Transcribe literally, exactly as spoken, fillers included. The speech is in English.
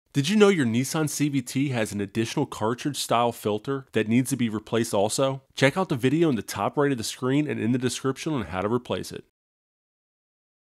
Did you know your Nissan C V T has an additional cartridge style filter that needs to be replaced also? Check out the video in the top right of the screen and in the description on how to replace it.